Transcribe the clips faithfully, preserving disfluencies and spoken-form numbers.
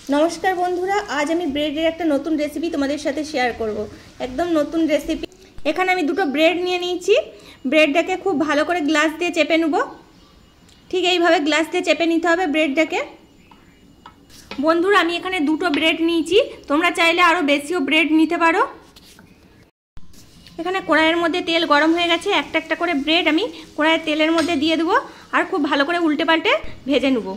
नमस्कार बंधुरा आज आमी ब्रेडের একটা নতুন রেসিপি তোমাদের সাথে শেয়ার করব। একদম নতুন রেসিপি। এখানে আমি দুটো ব্রেড নিয়ে নিয়েছি। ব্রেডটাকে খুব ভালো করে গ্লাস দিয়ে চেপে নেব। ঠিক এইভাবে গ্লাস দিয়ে চেপে নিতে হবে ব্রেডটাকে। বন্ধুরা আমি এখানে দুটো ব্রেড নিয়েছি, তোমরা চাইলে আরো বেশিও ব্রেড নিতে পারো। এখানে কড়াইয়ের মধ্যে তেল গরম হয়ে গেছে, একটা একটা করে ব্রেড আমি কড়াইয়ের তেলের মধ্যে দিয়ে দেব আর খুব ভালো করে উল্টে পাল্টে ভেজে নেব।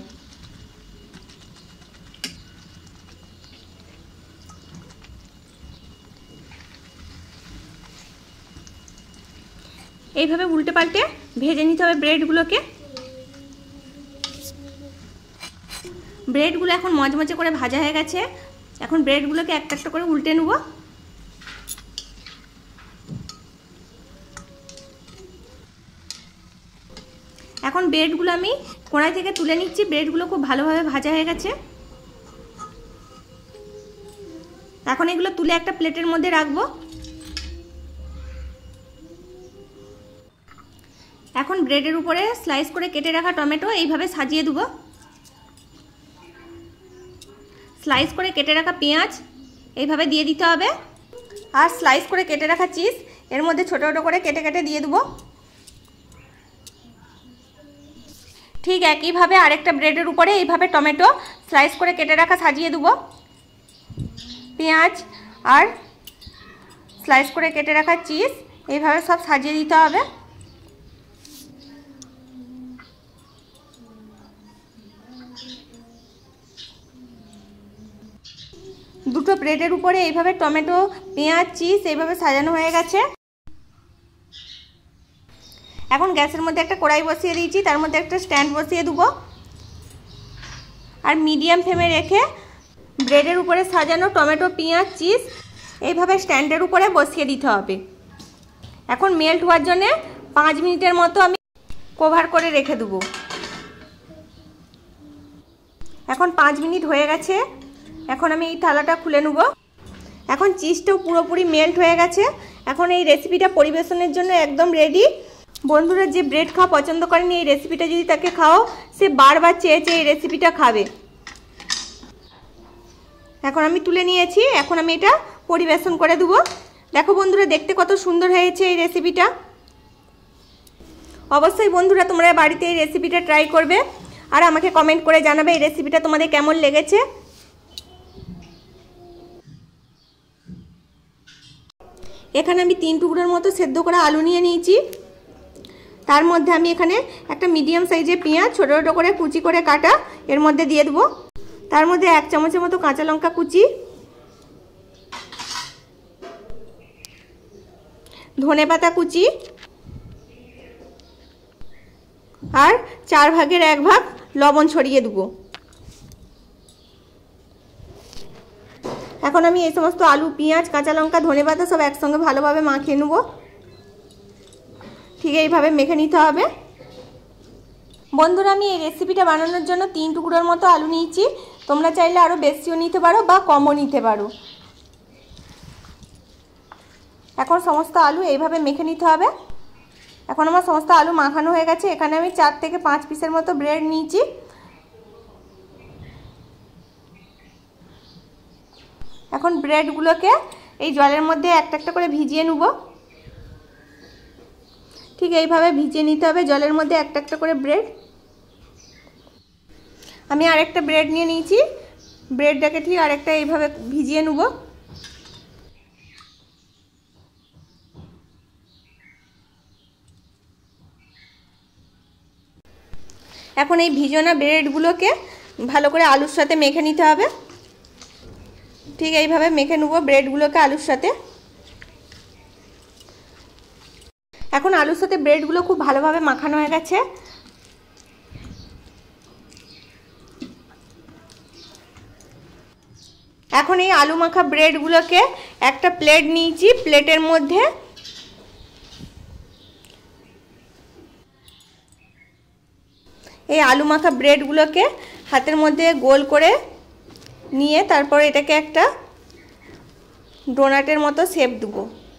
এইভাবে উল্টে পাল্টে ভেজে নিতে হবে ব্রেডগুলোকে। ব্রেডগুলো এখন মজমজে করে ভাজা হয়ে গেছে। এখন ব্রেডগুলোকে একটা একটা করে উল্টে নেব। এখন ব্রেডগুলো আমি কড়াই থেকে তুলে নিচ্ছি। ব্রেডগুলো খুব ভালোভাবে ভাজা হয়ে গেছে। এখন এগুলো তুলে একটা প্লেটের মধ্যে রাখবো। এখন ব্রেডের উপরে স্লাইস করে কেটে রাখা টমেটো এইভাবে সাজিয়ে দেব। স্লাইস করে কেটে রাখা পেঁয়াজ এইভাবে দিয়ে দিতে হবে। আর স্লাইস করে কেটে রাখা চিজ এর মধ্যে ছোট ছোট করে কেটে কেটে দিয়ে দেব। ঠিক একইভাবে আরেকটা ব্রেডের উপরে এইভাবে টমেটো স্লাইস করে কেটে রাখা সাজিয়ে দেব। পেঁয়াজ আর স্লাইস করে কেটে রাখা চিজ এইভাবে সব সাজিয়ে দিতে হবে। দুটো ব্রেডের উপরে এইভাবে টমেটো পেঁয়াজ চিজ এইভাবে সাজানো হয়ে গেছে। এখন গ্যাসের মধ্যে একটা কড়াই বসিয়ে দিয়েছি, তার মধ্যে একটা স্ট্যান্ড বসিয়ে দেবো আর মিডিয়াম ফ্লেমে রেখে ব্রেডের উপরে সাজানো টমেটো পেঁয়াজ চিজ এইভাবে স্ট্যান্ডের উপরে বসিয়ে দিতে হবে। এখন মেল্ট হওয়ার জন্য পাঁচ মিনিটের মতো আমি কভার করে রেখে দেবো। এখন পাঁচ মিনিট হয়ে গেছে। এখন আমি এই থালাটা খুলে নেব। এখন চিজটাও পুরোপুরি মেল্ট হয়ে গেছে। এখন এই রেসিপিটা পরিবেশনের জন্য একদম রেডি। বন্ধুরা যে ব্রেড খাওয়া পছন্দ করেনি, এই রেসিপিটা যদি তাকে খাও সে বারবার চেয়ে চেয়ে এই রেসিপিটা খাবে। এখন আমি তুলে নিয়েছি। এখন আমি এটা পরিবেশন করে দেব। দেখো বন্ধুরা দেখতে কত সুন্দর হয়েছে এই রেসিপিটা। অবশ্যই বন্ধুরা তোমরা বাড়িতে এই রেসিপিটা ট্রাই করবে আর আমাকে কমেন্ট করে জানাবে এই রেসিপিটা তোমাদের কেমন লেগেছে। এখানে আমি তিন টুকরোর মতো সেদ্ধ করা আলু নিয়ে নিয়েছি। তার মধ্যে আমি এখানে একটা মিডিয়াম সাইজের পেঁয়াজ ছোটো ছোটো করে কুচি করে কাটা এর মধ্যে দিয়ে দেবো। তার মধ্যে এক চামচের মতো কাঁচা লঙ্কা কুচি, ধনেপাতা কুচি আর চার ভাগের এক ভাগ লবণ ছড়িয়ে দেবো। এখন আমি এই সমস্ত আলু পেঁয়াজ কাঁচা লঙ্কা ধনেপাতা সব একসঙ্গে ভালোভাবে মাখিয়ে নেব। ঠিক এইভাবে মেখে নিতে হবে। বন্ধুরা আমি এই রেসিপিটা বানানোর জন্য তিন টুকরোর মতো আলু নিয়েছি। তোমরা চাইলে আরও বেশিও নিতে পারো বা কমও নিতে পারো। এখন সমস্ত আলু এইভাবে মেখে নিতে হবে। এখন আমার সমস্ত আলু মাখানো হয়ে গেছে। এখানে আমি চার থেকে পাঁচ পিসের মতো ব্রেড নিয়েছি। এখন ব্রেডগুলোকে এই জলের মধ্যে একটা একটা করে ভিজিয়ে নেব। ঠিক এইভাবে ভিজিয়ে নিতে হবে জলের মধ্যে একটা একটা করে ব্রেড। আমি আরেকটা ব্রেড নিয়ে নিয়েছি। ব্রেডটাকে ঠিক আরেকটা এইভাবে ভিজিয়ে নেব। এখন এই ভিজানো ব্রেডগুলোকে ভালো করে আলুর সাথে মেখে নিতে হবে। ঠিক এইভাবে মেখে নেব ব্রেডগুলোকে আলুর সাথে। এখন আলুর সাথে ব্রেডগুলো খুব ভালোভাবে মাখানো হয়ে গেছে। এখন এই আলু মাখা ব্রেডগুলোকে একটা প্লেট নিয়েছি। প্লেটের মধ্যে এই আলু মাখা ব্রেডগুলোকে হাতের মধ্যে গোল করে নিয়ে তারপর এটাকে একটা ডোনাটের মতো শেপ দেব।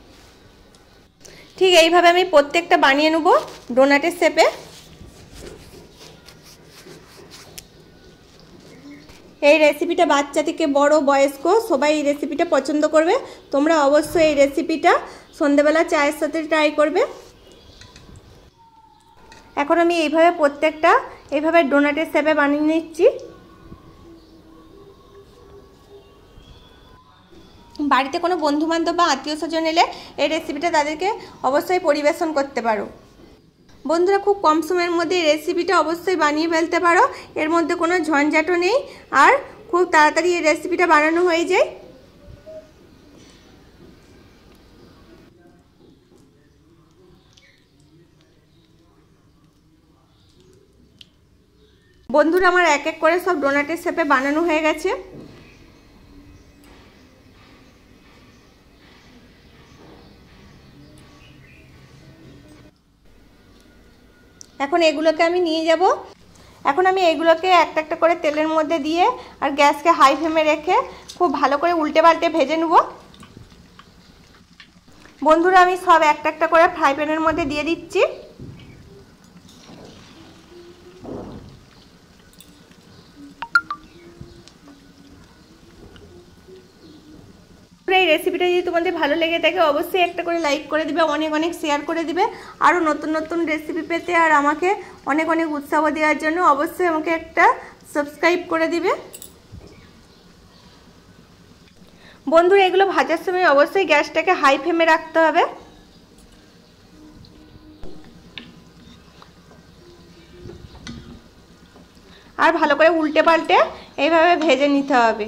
ঠিক এইভাবে আমি প্রত্যেকটা বানিয়ে নেব ডোনাটের শেপে। এই রেসিপিটা বাচ্চা থেকে বড় বয়স্ক সবাই এই রেসিপিটা পছন্দ করবে। তোমরা অবশ্যই এই রেসিপিটা সন্ধ্যাবেলা চায়ের সাথে ট্রাই করবে। এখন আমি এইভাবে প্রত্যেকটা এইভাবে ডোনাটের শেপে বানিয়ে নিচ্ছি। বাড়িতে কোনো বন্ধুবান্ধব বা আত্মীয় স্বজন এলে এই রেসিপিটা তাদেরকে অবশ্যই পরিবেশন করতে পারো। বন্ধুরা, খুব কম সময়ের মধ্যে এই রেসিপিটা অবশ্যই বানিয়ে ফেলতে পারো। এর মধ্যে কোনো ঝঞ্ঝাটও নেই, আর খুব তাড়াতাড়ি এই রেসিপিটা বানানো হয়ে যায়। বন্ধুরা, আমার এক এক করে সব ডোনাটের শেপে বানানো হয়ে গেছে। এখন এগুলোকে আমি নিয়ে যাব। এখন আমি এগুলোকে একটা একটা করে তেলের মধ্যে দিয়ে আর গ্যাসকে হাই ফ্লেমে রেখে খুব ভালো করে উল্টে পাল্টে ভেজে নেব। বন্ধুরা, আমি সব একটা একটা করে ফ্রাই প্যানের মধ্যে দিয়ে দিচ্ছি। এই রেসিপিটা যদি তোমাদের ভালো লেগে থাকে অবশ্যই একটা করে লাইক করে দিবে, অনেক অনেক শেয়ার করে দিবে। আরও নতুন নতুন রেসিপি পেতে আর আমাকে অনেক অনেক উৎসাহ দেওয়ার জন্য অবশ্যই আমাকে একটা সাবস্ক্রাইব করে দিবে। বন্ধুরা, এগুলো ভাজার সময় অবশ্যই গ্যাসটাকে হাই ফ্লেমে রাখতে হবে। আর ভালো করে উল্টে পাল্টে এইভাবে ভেজে নিতে হবে।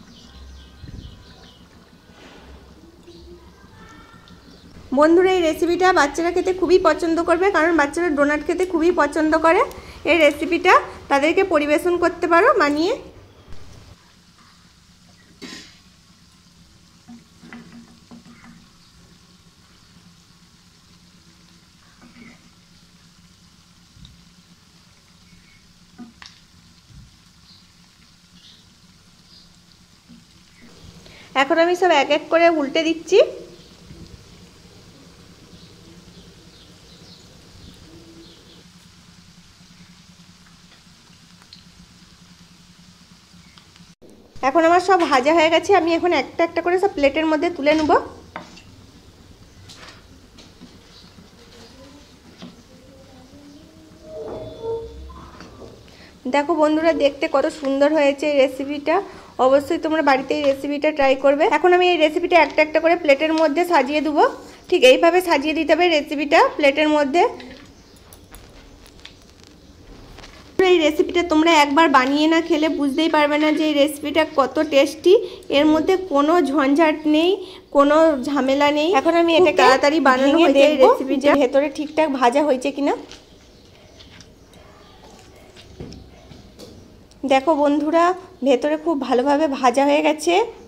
বন্ধুরা, এই রেসিপিটা বাচ্চারা খেতে খুবই পছন্দ করবে, কারণ বাচ্চারা ডোনাট খেতে খুবই পছন্দ করে। এই রেসিপিটা তাদেরকে পরিবেশন করতে পারো বানিয়ে। এখন আমি সব এক এক করে উল্টে দিচ্ছি। এখন আমার সব ভাজা হয়ে গেছে। আমি এখন একটা একটা করে সব প্লেটের মধ্যে তুলে নেব। দেখো বন্ধুরা, দেখতে কত সুন্দর হয়েছে এই রেসিপিটা। অবশ্যই তোমরা বাড়িতে এই রেসিপিটা ট্রাই করবে। এখন আমি এই রেসিপিটা একটা একটা করে প্লেটের মধ্যে সাজিয়ে দেবো। ঠিক এইভাবে সাজিয়ে দিতে হবে রেসিপিটা প্লেটের মধ্যে। এই রেসিপিটা তোমরা একবার বানিয়ে না খেলে বুঝতেই পারবে না যে এই রেসিপিটা কত টেস্টি। এর মধ্যে কোনো ঝঞ্ঝাট নেই, কোনো ঝামেলা নেই। এখন আমি এটা তাড়াতাড়ি বানানো হয়েছে এই রেসিপিটা ভেতরে ঠিকঠাক ভাজা হয়েছে কিনা। দেখো বন্ধুরা, ভেতরে খুব ভালোভাবে ভাজা হয়ে গেছে।